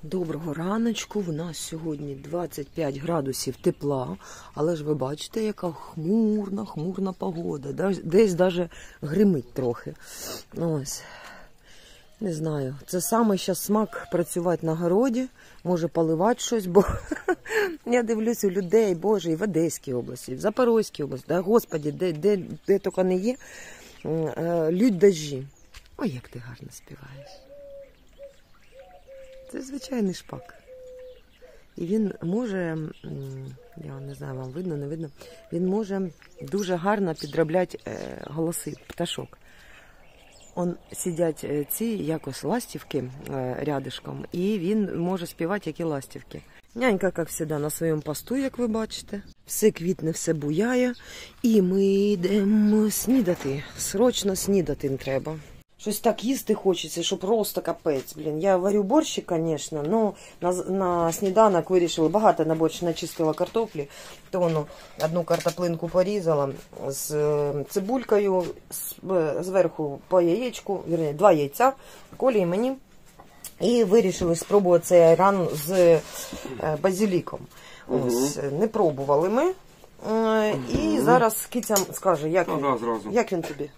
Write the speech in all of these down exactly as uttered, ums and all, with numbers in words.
Доброго раночку, в нас сьогодні двадцять п'ять градусів тепла, але ж ви бачите, яка хмурна, хмурна погода, десь навіть гримить трохи. Ось, не знаю, це саме зараз смак працювати на городі, може поливати щось, бо я дивлюсь у людей, боже, і в Одеській області, і в Запорізькій області, да, господі, де, де, де тільки не є, лють дощі. Ой, як ти гарно співаєш. Це звичайний шпак. І він може, я не знаю, вам видно, не видно, він може дуже гарно підробляти голоси пташок. Он сидять ці якось ластівки рядишком, і він може співати, як і ластівки. Нянька, як завжди, на своєму посту, як ви бачите. Все квітне, все буяє. І ми йдемо снідати. Срочно снідати треба. Щось так їсти хочеться, що просто капець, блін. Я варю борщик, звісно, але на, на сніданок вирішила, багато на борщ начистила картоплі, то воно одну картоплинку порізала з цибулькою, зверху по яєчку, вірні, два яйця, Колі і мені. І вирішили спробувати цей айран з базиліком. Угу. Ось, не пробували ми. І угу. Зараз Киця скаже, як, ну, він, да, як він тобі?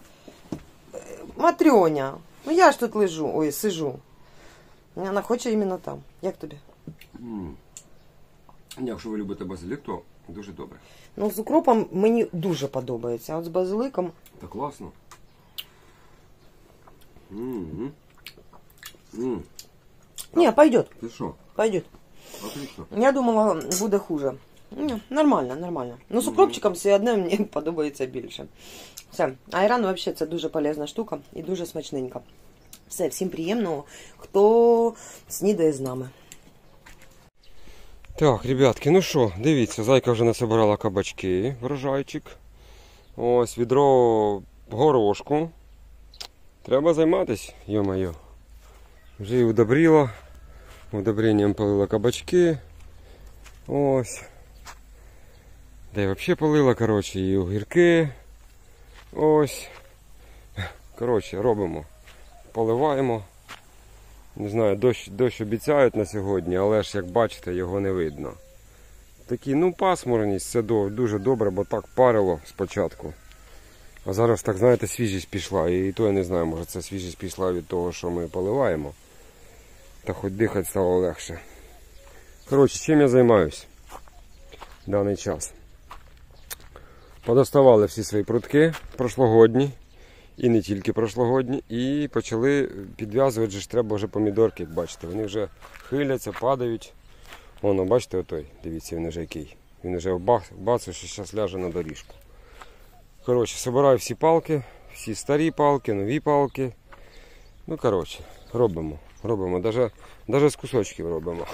Матрьоня, ну я ж тут лежу, ой, сижу. Вона хоче іменно там. Як тобі? Mm. Якщо ви любите базилік, то дуже добре. Ну, з укропом мені дуже подобається, а от з базиликом... Та класно. Mm-hmm. Mm. Ні, пойдет. Ти що? Пойдет. Отлично. Я думала, буде хуже. Ні, нормально, нормально. Ну, з укропчиком все одне мені подобається більше. Все, айран взагалі це дуже полезна штука і дуже смачненька. Все, всім приємного, хто снідає з нами. Так, ребятки, ну що, дивіться, зайка вже насобирала кабачки, врожайчик. Ось, відро горошку. Треба займатися, йо-моє. Вже і удобрила, удобренням полила кабачки. Ось. Де я взагалі полила, коротше, і огірки. Ось. Коротше, робимо. Поливаємо. Не знаю, дощ, дощ обіцяють на сьогодні, але ж, як бачите, його не видно. Такі, ну, пасмурність, це дуже добре, бо так парило спочатку. А зараз, так, знаєте, свіжість пішла. І то я не знаю, може це свіжість пішла від того, що ми поливаємо. Та хоч дихати стало легше. Коротше, чим я займаюсь в даний час? Подоставали всі свої прутки прошлогодні, і не тільки прошлогодні, і почали підв'язувати, ж треба вже помідорки, як бачите, вони вже хиляться, падають. Воно, бачите, отой, дивіться, він вже який. Він вже бацу, що зараз ляже на доріжку. Коротше, збираю всі палки, всі старі палки, нові палки. Ну, коротше, робимо, робимо, навіть, навіть з кусочків робимо.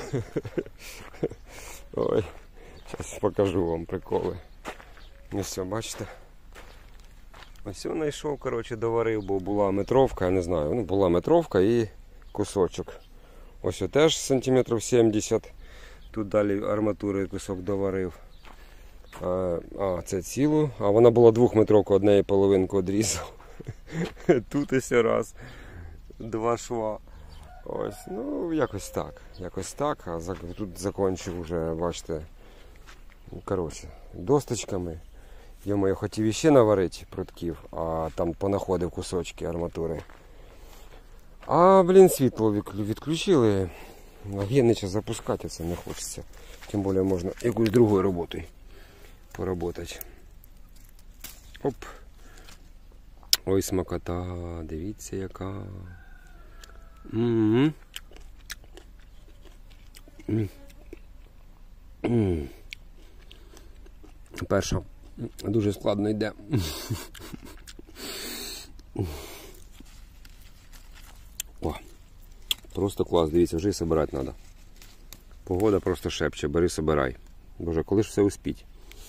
Ой, зараз покажу вам приколи. Ну все, бачите? Ось я знайшов, коротше, доварив, бо була метровка, я не знаю, ну була метровка і кусочок. Ось теж сантиметрів сімдесят. Тут далі арматури кусок доварив. А, а це цілу, а вона була двохметровка, однієї половинку відрізав. Тут ось раз, два шва. Ось, ну якось так, якось так, а тут закінчив вже, бачите, коротше, досточками. Йому я хотів іще наварити прутків, а там понаходив кусочки арматури. А, блін, світло відключили. Генича запускати це не хочеться. Тим більше можна якусь другою роботою поработати. Оп. Ой, смакота, дивіться яка. М-м-м. М-м. Перша. Дуже складно йде. О, просто клас, дивіться, вже і собирати треба. Погода просто шепче, бери, собирай. Боже, коли ж все успіть?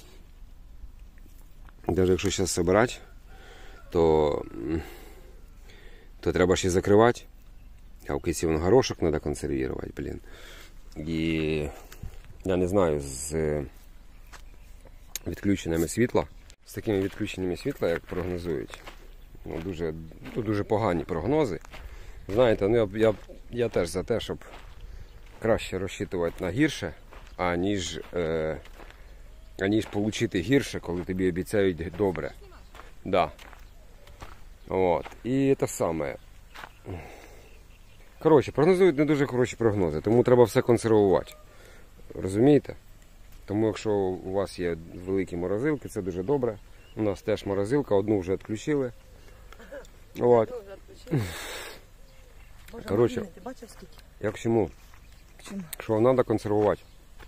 Навіть якщо зараз собирати, то, то треба ще закривати. А в кінці вон горошок треба консервувати, блін. І я не знаю, з відключеннями світла, з такими відключеннями світла, як прогнозують, ну, дуже, ну, дуже погані прогнози. Знаєте, ну, я, я, я теж за те, щоб краще розчитувати на гірше, аніж, е, аніж отримати гірше, коли тобі обіцяють добре. Да. От. І те саме. Коротше, прогнозують не дуже хороші прогнози, тому треба все консервувати. Розумієте? Тому якщо у вас є великі морозилки, це дуже добре. У нас теж морозилка, одну вже відключили. От. Коротше, ти бачив скільки? як чому? Чому? Що треба консервувати.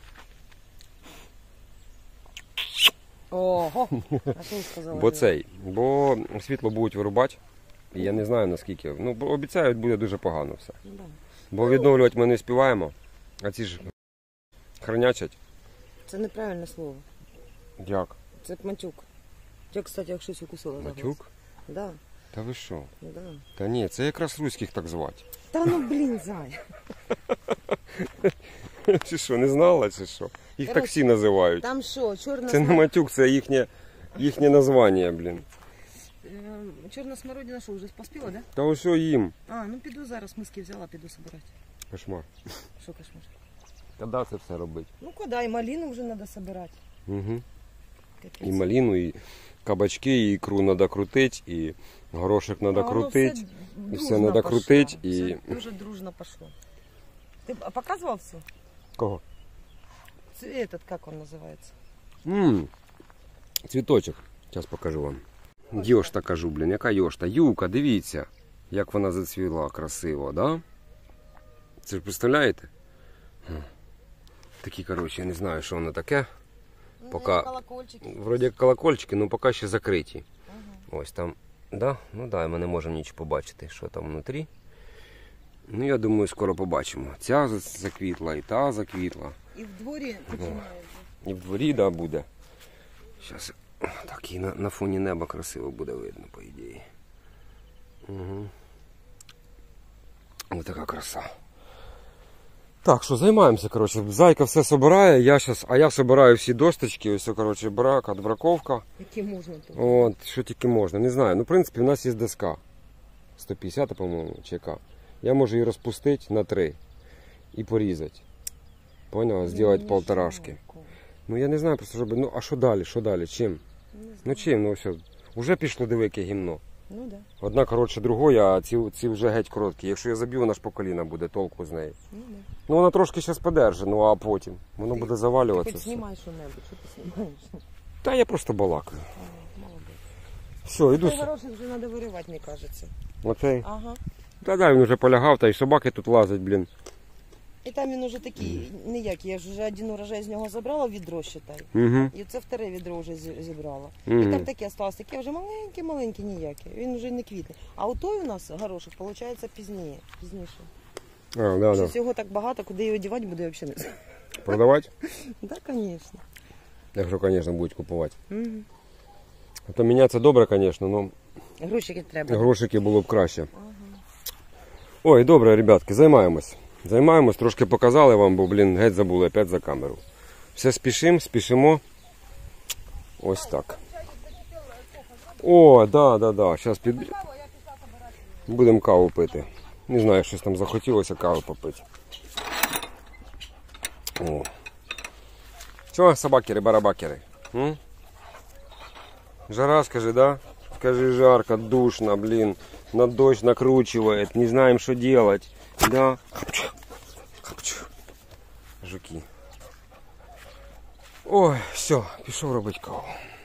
Ого! А що ви сказали? Бо цей, бо світло будуть вирубати. І я не знаю наскільки. Ну, бо обіцяють, буде дуже погано все. Да. Бо відновлювати ми не співаємо, а ці ж хранячать. Це неправильне слово. Як? Це матюк. Я, кстати, як щось укусила за глаз. Матюк? Да. Та ви що? Да. Та ні, це якраз руських так звати. Та ну блін, зай. Чи що, не знала, чи що? Їх Короче, таксі називають. Там що, чорна Це не смородина? матюк, це їхнє, їхнє названня, блін. Чорна смородина що, вже поспіла, да? Та ось що їм. А, ну піду зараз, миски взяла, піду собирати. Кошмар. Що кошмар? Коли це все робити? Ну куди, і малину вже треба собирати. Угу. Капець. І малину, і кабачки, і ікру треба крутити, і горошок треба А воно крутити. все і все дружно надо пошло. крутить, і- Все дуже дружно пошло. Ти а показував все? Кого? Це этот, як він називається? Ммм, цвіточок. Зараз покажу вам. Йошта кажу, блін, яка йошта? Юка, дивіться, як вона зацвіла красиво, да? Це ж представляєте? Такі, коротше, я не знаю, що воно таке. Пока- Колокольчики. Вроді як колокольчики, але поки ще закриті. Ага. Ось там, да? Ну да, ми не можемо нічого побачити, що там внутрі. Ну, я думаю, скоро побачимо. Ця заквітла і та заквітла. І в дворі починає вже. І в дворі, да, буде. Зараз так і на, на фоні неба красиво буде видно, по ідеї. Угу. Ось така краса. Так, що займаємося, коротше. Зайка все собирає, я щас, а я собираю всі досточки, ось, коротше, брак, отбраковка. Які можна тут? От, що тільки можна, не знаю. Ну, в принципі, у нас є доска. сто п'ятдесят, по-моєму, чи яка. Я можу її розпустити на три і порізати. Поняла? Зробити полторашки. Ну, я не знаю, просто, щоб... Ну, а що далі, що далі, чим? Ну, чим, ну, все. Уже пішло дике гімно. Ну, да. Одна коротше другої, а ці, ці вже геть короткі. Якщо я заб'ю, вона ж по коліна буде, толку з неї. Ну, да. Ну, вона трошки зараз подержить, ну, а потім. Воно Ти- буде Ти завалюватися. хоч все. знімай що-небудь, що ти знімаєш? Та я просто балакаю. Молодець. Все, йду. Цей горошок вже треба виривати, мені кажеться. Оцей. Ага. Та да, він вже полягав, та й собаки тут лазять, блін. І там він уже такий ніякий. Я ж вже один урожай з нього забрала, відро, считай. Угу. І це вторе відро вже зі- зібрала. Угу. І там таке осталось, таке вже маленьке-маленьке, ніяке. Він вже не квітне. А у той у нас горошок, виходить, пізніше. пізніше. А, да, да. Щось його так багато, куди його дівати буде, я взагалі не знаю. Продавати? Так, звісно. Якщо, звісно, будуть купувати. Угу. А то міняться добре, звісно, але Грошики треба. грошики було б краще. Ага. Ой, добре, ребятки, займаємось. Займаємось, трошки показали вам, бо, блін, геть забули опять за камеру. Все спішимо, спішимо. Ось так. О, да, да, да. Зараз під... будемо каву пити. Не знаю, щось там захотілося каву попити. О. Чого, собакери-барабакери? М? Жара, скажи, да? Скажи, жарко, душно, блин. На дождь накручивает, не знаем, что делать. Да? Хапчу. Хапчу. Жуки. Ой, все, пішов робити каву.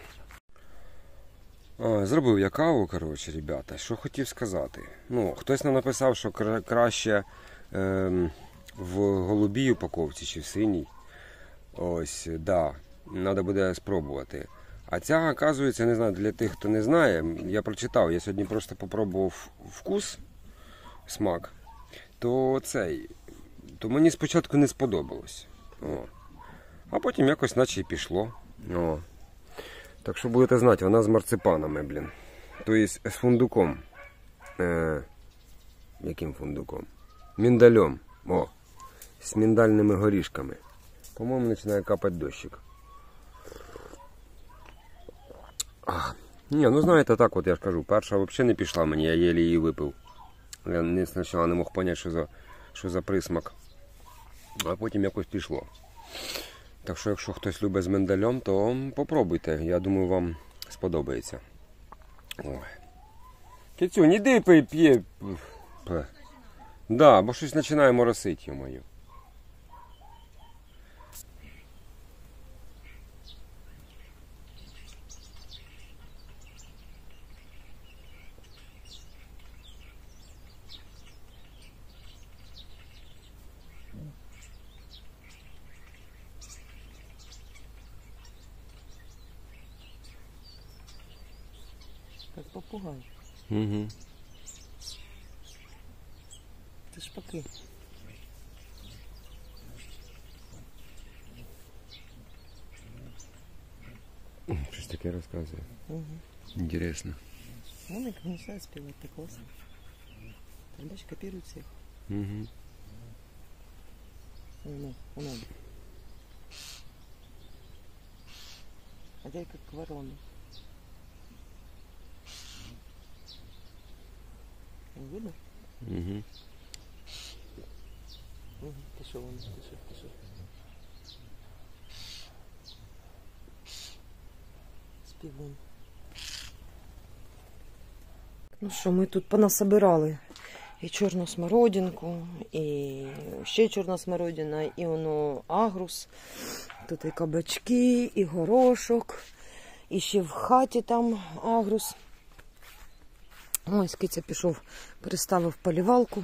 А, зробив я каву, коротше, ребята. Що хотів сказати. Ну, хтось нам написав, що кра- краще ем, в голубій упаковці чи в синій. Ось, да, треба буде спробувати. А ця, оказується, не знаю, для тих, хто не знає, я прочитав, я сьогодні просто попробував вкус, смак, то цей, то мені спочатку не сподобалось. О. А потім якось наче і пішло. О. Так що будете знати, вона з марципанами, блін. Тобто з фундуком. Е, яким фундуком? Міндалем. О, з міндальними горішками. По-моєму, починає капати дощик. А, ні, ну знаєте, так от я ж кажу, перша взагалі не пішла мені, я єлі її випив. Я не, спочатку не мог зрозуміти, що за, що за присмак. а потім якось пішло. Так що, якщо хтось любить з миндалем, то попробуйте. Я думаю, вам сподобається. Ой. Кицюнь, іди пий, п'є. Да, бо щось починає моросити, йо-моє. Как попугай. Угу. Це шпаки. Щось таке розказує. Угу. Інтересно. Вон як начинает спевать, так классно. Там дальше копирует всех. Угу. Ну, ну. Хотя и как ворона. Видно? Угу. Угу. Пішов он, пішов, пішов. Співун. Ну що, ми тут понасобирали і чорну смородинку, і ще чорна смородина, і воно агрус. Тут і кабачки, і горошок, і ще в хаті там агрус. Ось киця пішов, переставив полівалку.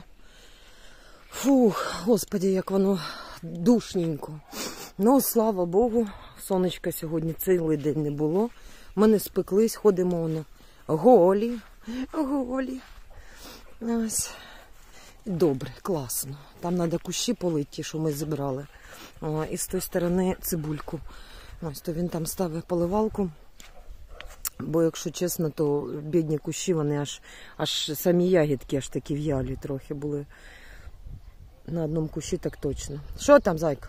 Фух, господи, як воно душненько. Ну, слава Богу, сонечка сьогодні цілий день не було. Ми не спеклись, ходимо воно голі, голі. Ось. Добре, класно. Там треба кущі полити, ті, що ми зібрали. О, і з тої сторони цибульку. Ось, то він там ставив поливалку. Бо, якщо чесно, то бідні кущі, вони аж, аж самі ягідки аж такі в'ялі трохи були. На одному кущі так точно. Що там, зайка?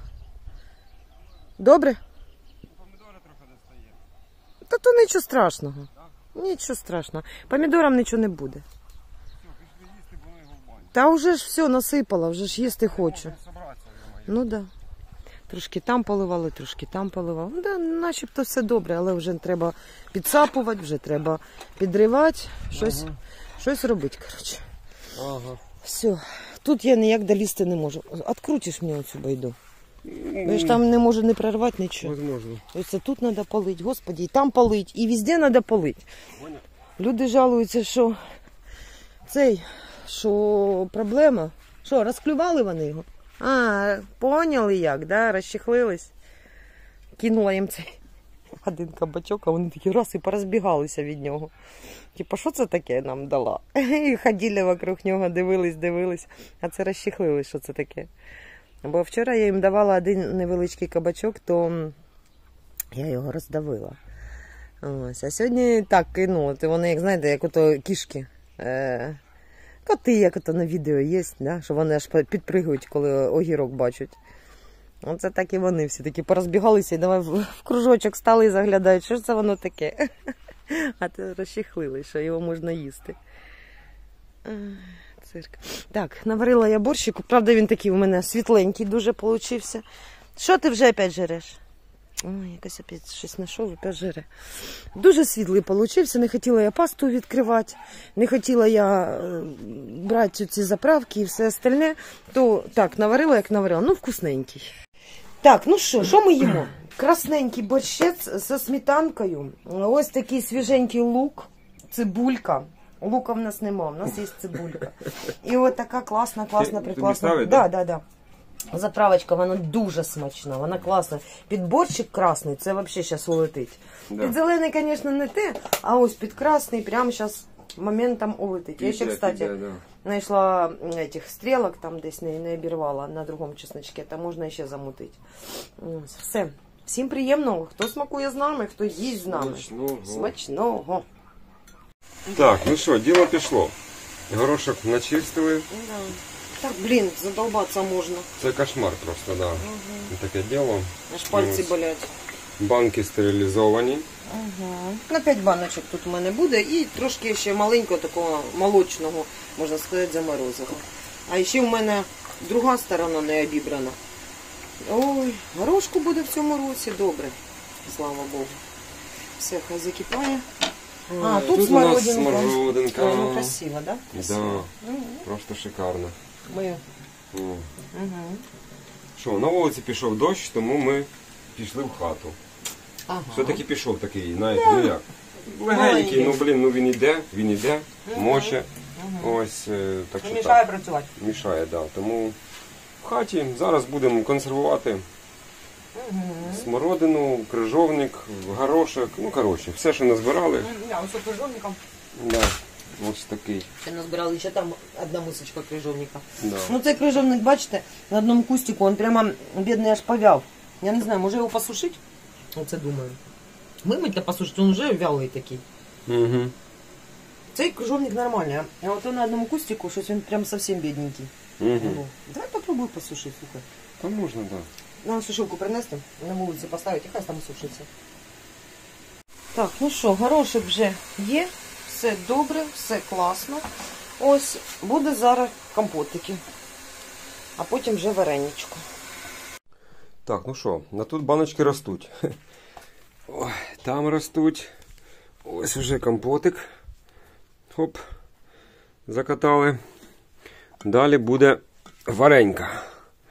Добре? Помідори трохи достає. Та то нічого страшного. Нічого страшного. Помідорам нічого не буде. Все, пішли їсти, бо його в баню. Та вже ж все насипала, вже ж їсти хочу. Ну так. Да. Трошки там поливали, трошки там поливали. Ну, да, начебто все добре, але вже треба підсапувати, вже треба підривати, щось, ага. щось робити, коротше. Ага. Все. Тут я ніяк долізти не можу. Открутиш мені оцю байду. Я ж там не можу не прорвати нічого. Возможно. Ось тут треба полити, господи, і там полити, і везде треба полити. Понял. Люди жалуються, що цей, що проблема. Що, розклювали вони його? А, поняли як, да? Розчехлились. Кинула їм цей один кабачок, а вони такі раз і порозбігалися від нього. Типа, що це таке нам дала? І ходили вокруг нього, дивились, дивились, а це розчехлились, що це таке. Бо вчора я їм давала один невеличкий кабачок, то я його роздавила. Ось. А сьогодні так кинула. Вони, як знаєте, як ото кішки. Е- коти, як ото на відео є, да? Що вони аж підпригують, коли огірок бачать. Оце так і вони всі такі порозбігалися і давай в кружочок стали і заглядають, що ж це воно таке. А то розчехлили, що його можна їсти. Цирк. Так, наварила я борщику. Правда, він такий у мене світленький дуже получився. Що ти вже опять жереш? Ой, якось опять щось знайшов, опять жере. Дуже світлий получився. Не хотіла я пасту відкривати, не хотіла я брати ці заправки і все остальне. То так, наварила, як наварила. Ну, вкусненький. Так, ну що, що ми їмо? Красненький борщець зі сметанкою. Ось такий свіженький лук, цибулька. Лука в нас нема, в нас є цибулька. І ось така класна, класна, прекрасна. Да, да, да. Заправочка, вона дуже смачна, вона класна. Під борщик красний, це взагалі зараз улетить. Да. Під зелений, звісно, не те, а ось під красний прямо зараз моментом улетить. Я ще, кстати, да, да. знайшла этих стрілок, там десь не, не обірвала на другому чесночку, там можна ще замутити. Все. Всім приємного, хто смакує з нами, хто їсть з нами. Смачного. Смачного. Так, ну що, діло пішло. Горошок начистили. Да. Так, блін, задолбатися можна. Це кошмар просто, да. Угу. Таке діло. Аж пальці ось болять. Банки стерилізовані. Угу. На п'ять баночок тут у мене буде. І трошки ще маленького такого молочного, можна сказати, заморозого. А ще у мене друга сторона не обібрана. Ой, горошку буде в цьому році добре. Слава Богу. Все, хай закипає. А, Ой, тут, тут смородинка. у нас смородинка. Ой, ну красиво, да? Красиво. Да, просто шикарно. Ми... О. Угу. Що, на вулиці пішов дощ, тому ми пішли в хату. Ага. Все-таки пішов такий, знаєте, ну як. Легенький, Маленький. ну блін, ну він іде, він іде, Мгм. моче. Угу. Ось, е, так Не що мішає так. працювати. Мішає, да. Тому в хаті зараз будемо консервувати Угу. смородину, крижовник, горошок, ну коротше, все, що назбирали. Да, ось крижовника. Да. Ось такий. Ще назбирали ще там одна мисочка крижовника. Да. Ну цей крижовник, бачите, на одному кустику, він прямо бідний аж повяв. Я не знаю, може його посушити? Оце думаю. Вимить та посушити, він вже вялий такий. Угу. Цей крижовник нормальний, а от на одному кустику щось він прям зовсім бідненький. Угу. Ну, давай попробуй посушити, слухай. Та можна, так. Да. Нам сушилку принести, на вулиці поставити, і хай там сушиться. Так, ну що, горошок вже є, все добре, все класно. Ось, буде зараз компотики, а потім вже вареничко. Так, ну що, на тут баночки ростуть. Ой, там ростуть. Ось вже компотик. Хоп. Закатали. Далі буде варенька.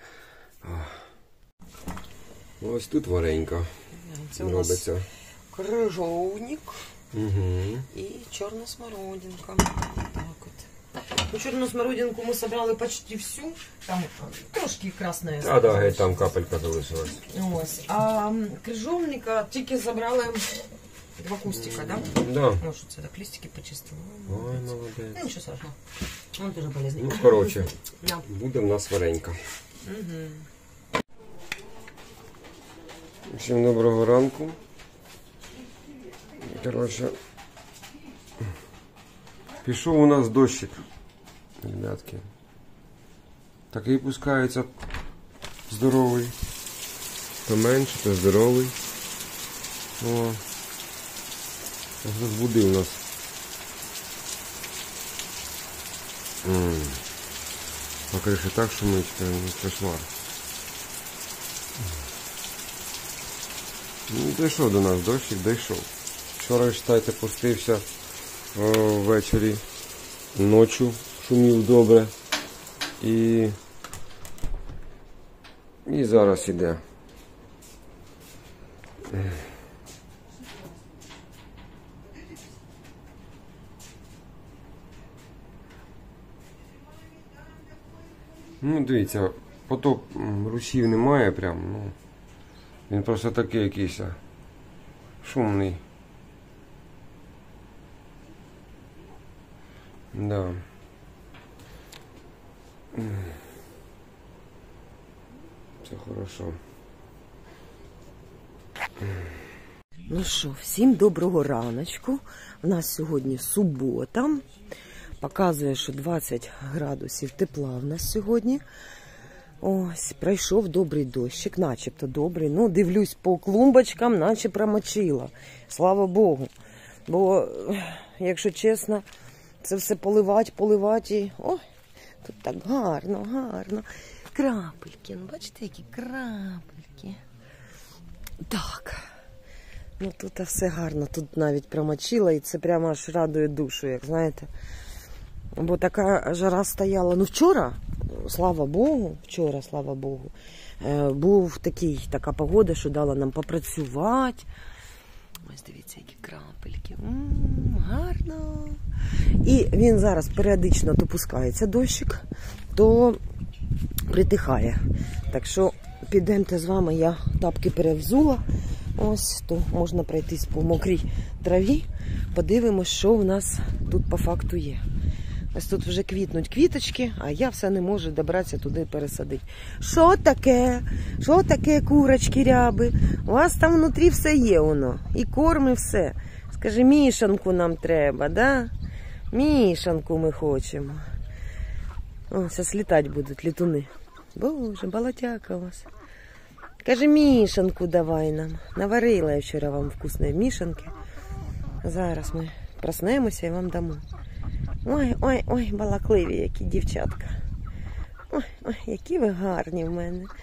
Ось тут варенька Це у нас робиться. крижовник Угу. і чорна смородинка. Так от. Ну, чорну смородинку ми собрали почти всю, там трошки красна. А, да, геть там капелька залишилась. Ось. А м, крижовника тільки забрали два кустика, да? Да. Ну, що це так, листики почистили. Ой, Ну, молодець. нічого страшного. Он дуже полезний. Ну, коротше, Да. буде в нас варенька. Угу. Всім доброго ранку. Коротше, пішов у нас дощик, ребятки. Такий пускається здоровий. То менше, то здоровий. О, розбудив нас. М. А криші так шумить, прям кошмар. Ну, дійшов до нас дощик, дійшов. Вчора, вважайте, пустився о, ввечері, ночі шумів добре. І, і зараз іде. Ну, дивіться, потоп м, ручів немає прям, ну. Він просто такий якийсь а, шумний. Да. Все хорошо. Ну що, всім доброго раночку. У нас сьогодні субота. Показує, що двадцять градусів тепла в нас сьогодні. Ось, пройшов добрий дощик, начебто добрий. Ну, дивлюсь по клумбочкам, наче промочила. Слава Богу. Бо, якщо чесно, це все поливати, поливати. І... Ой, тут так гарно, гарно. Крапельки, ну бачите, які крапельки. Так. Ну, тут все гарно. Тут навіть промочила, і це прямо аж радує душу, як знаєте. Бо така жара стояла. Ну, вчора, слава Богу, вчора, слава Богу, був такий, така погода, що дала нам попрацювати. Ось дивіться, які крапельки. М-м, гарно. І він зараз періодично то пускається дощик, то притихає. Так що підемте з вами, я тапки перевзула. Ось, то можна пройтись по мокрій траві. Подивимось, що в нас тут по факту є. Ось тут вже квітнуть квіточки, а я все не можу добратися туди пересадити. Що таке? Що таке, курочки ряби? У вас там внутрі все є воно. І корм, і все. Скажи, мішанку нам треба, да? Мішанку ми хочемо. О, зараз літати будуть літуни. Боже, балатяка у вас. Каже, мішанку давай нам. Наварила я вчора вам вкусної мішанки. Зараз ми проснемося і вам дамо. Ой, ой, ой, балакливі які дівчатка. Ой, ой, які ви гарні в мене.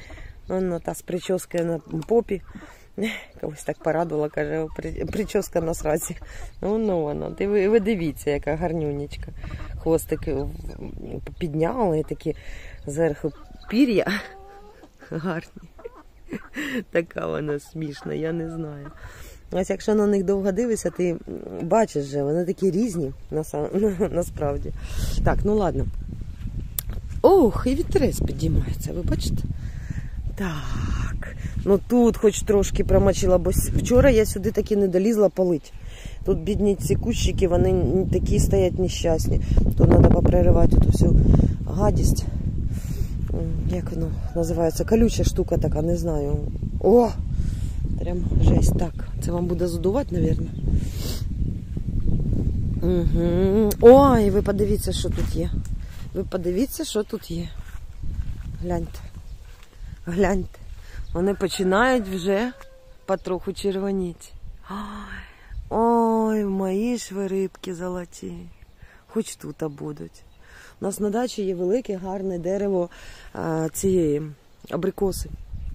Воно та з прическою на попі. Когось так порадувала, каже, прическа на сраці. Воно воно. Ви, ви дивіться, яка гарнюнечка. Хвостик підняли, такі зверху пір'я. Гарні. Така вона смішна, я не знаю. Ось якщо на них довго дивишся, ти бачиш же, вони такі різні насправді. Так, ну ладно. Ох, і вітерець підіймається, ви бачите? Так, ну тут хоч трошки промочила, бо вчора я сюди таки не долізла полить. Тут бідні ці кущики, вони такі стоять нещасні. Тут треба попреривати ту всю гадість. Як воно називається? Колюча штука така, не знаю. О! Прям жесть. Так, це вам буде задувати, мабуть. Угу. Ой, ви подивіться, що тут є. Ви подивіться, що тут є. Гляньте. Гляньте. Вони починають вже потроху червоніти. Ой, ой, мої ж ви рибки золоті. Хоч тут будуть. У нас на дачі є велике, гарне дерево а, цієї абрикоси.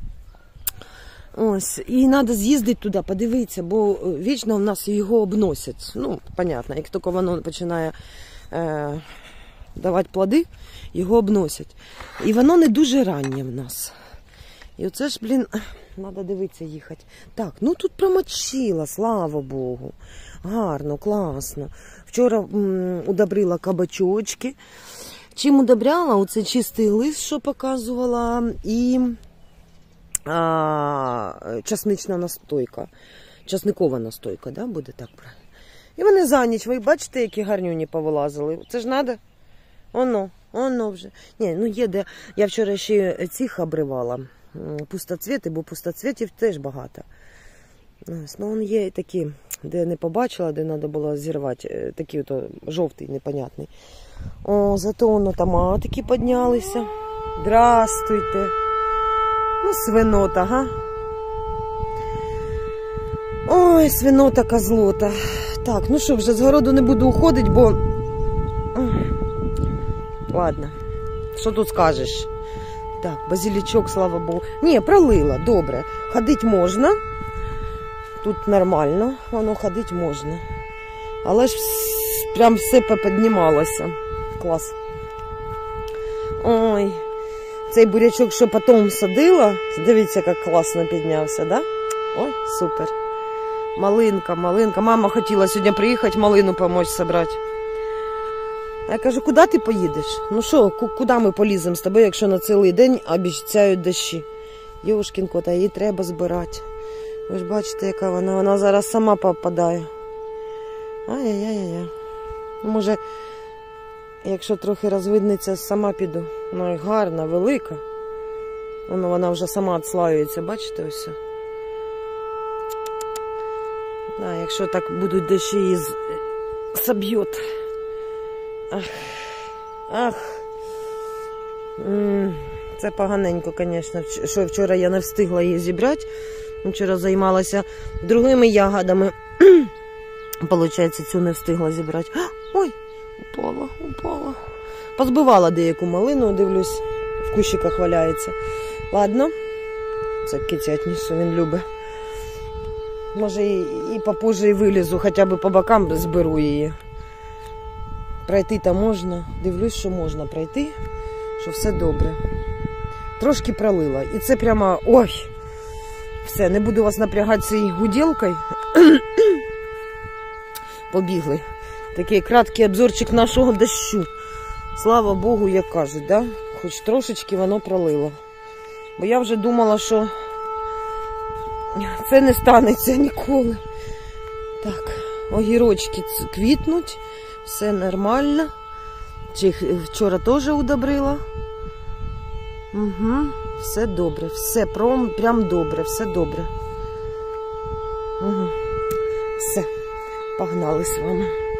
Ось, і треба з'їздити туди, подивитися, бо вічно в нас його обносять. Ну, понятно, як тільки воно починає е, давати плоди, його обносять. І воно не дуже раннє в нас. І оце ж, блін, треба дивитися їхати. Так, ну тут промочила, слава Богу. Гарно, класно. Вчора м, удобрила кабачочки. Чим удобряла? Оце чистий лист, що показувала, і а, часнична настойка. Часникова настойка, да, буде так правильно. І вони за ніч, ви бачите, які гарнюні повилазили. Це ж треба? Оно, оно вже. Ні, ну є де. Я вчора ще цих обривала. Пустоцвіти, бо пустоцвітів теж багато. Ось, ну, є такі, де не побачила, де треба було зірвати. Такий ото жовтий, непонятний. О, зато воно томатики піднялися. Здрастуйте. Ну, свинота, га? Ой, свинота, козлота. Так, ну що, вже з городу не буду уходити, бо... Ладно, що тут скажеш? Так, базилічок, слава Богу. Ні, пролила, добре. Ходити можна. Тут нормально, воно ходити можна. Але ж прям все попіднімалося. Клас. Ой, цей бурячок, що потім садила, дивіться, як класно піднявся, да? Ой, супер. Малинка, малинка. Мама хотіла сьогодні приїхати, малину допомогти зібрати. А я кажу, куди ти поїдеш? Ну що, куди ми поліземо з тобою, якщо на цілий день обіцяють дощі? Йошкін кот, а її треба збирати. Ви ж бачите, яка вона, вона зараз сама попадає. Ай-яй-яй-яй. Може, якщо трохи розвиднеться, сама піду. Ну і гарна, велика. Воно, вона вже сама відслаюється, бачите ось? Да, якщо так будуть дощі, її соб'ють. Ах, ах. Це поганенько, звісно, що вчора я не встигла її зібрати. Вчора займалася другими ягодами. Получається, цю не встигла зібрати. Ой, упала, упала. Позбивала деяку малину, дивлюсь, в кущиках валяється. Ладно, це китятні, що він любить. Може і, і попозже і вилізу, хоча б по бокам зберу її. Пройти-то можна. Дивлюсь, що можна пройти, що все добре. Трошки пролила. І це прямо, ой, все, не буду вас напрягати цією гуділкою. Побігли. Такий краткий обзорчик нашого дощу. Слава Богу, як кажуть, да? Хоч трошечки воно пролило. Бо я вже думала, що це не станеться ніколи. Так, огірочки квітнуть. Все нормально. Чи вчора теж удобрила. Угу. Все добре. Все прям, прям добре. Все добре. Угу. Все. Погнали з вами.